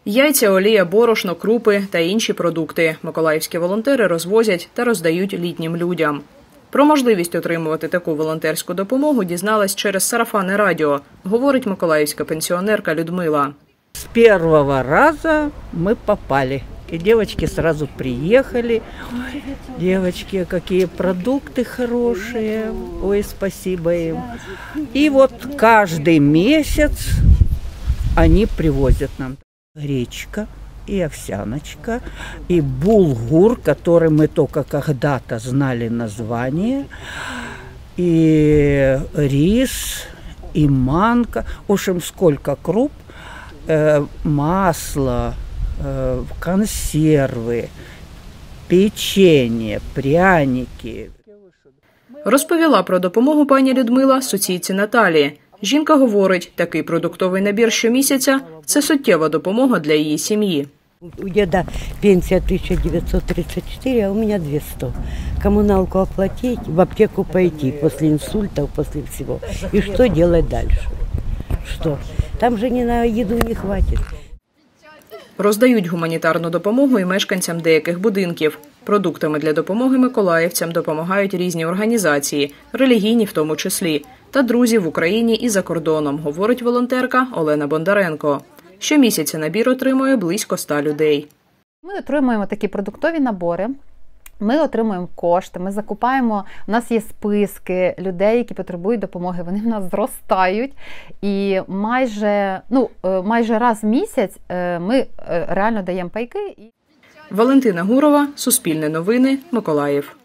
Яйця, олія, борошно, крупи та інші продукти миколаївські волонтери розвозять та роздають літнім людям. Про можливість отримувати таку волонтерську допомогу дізналась через сарафанне радіо, говорить миколаївська пенсіонерка Людмила. С первого раза мы попали. И девочки сразу приехали. Девочки, какие продукты хорошие. Ой, спасибо им. И вот каждый месяц они привозят нам гречка и овсяночка, и булгур, который мы только когда-то знали название, и рис, и манка. В общем, сколько круп, масло, консерви, печенье, пряники. Розповіла про допомогу пані Людмила сусідці Наталі. Жінка говорить, такий продуктовий набір щомісяця – це суттєва допомога для її сім'ї. У деда пенсия 1934, а у меня 200. Коммуналку оплатить, в аптеку пойти после инсультов, после всего. И что делать дальше? Что? Там же ни на еду не хватит. Роздають гуманітарну допомогу і мешканцям деяких будинків. Продуктами для допомоги миколаївцям допомагають різні організації, релігійні в тому числі, та друзі в Україні і за кордоном, говорить волонтерка Олена Бондаренко. Щомісяця набір отримує близько 100 людей. Ми отримуємо такі продуктові набори. Ми отримуємо кошти, ми закупаємо, у нас є списки людей, які потребують допомоги, вони в нас зростають. І майже раз в місяць ми реально даємо пайки. Валентина Гурова, Суспільне новини, Миколаїв.